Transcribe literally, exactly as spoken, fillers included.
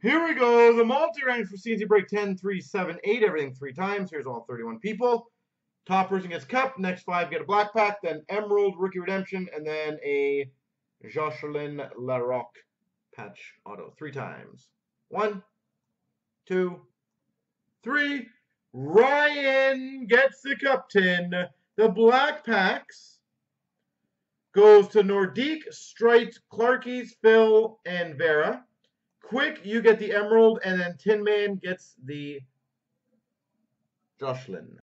Here we go. The multi-range for C and C break ten, three, seven, eight. Everything three times. Here's all thirty-one people. Top person gets cup. Next five get a black pack. Then emerald, rookie redemption, and then a Jocelyn Larocque patch auto. Three times. One, two, three. Ryan gets the cup tin. The black packs goes to Nordique, Strite, Clarkies, Phil, and Vera. Quick, you get the emerald, and then Tin Man gets the Jocelyn.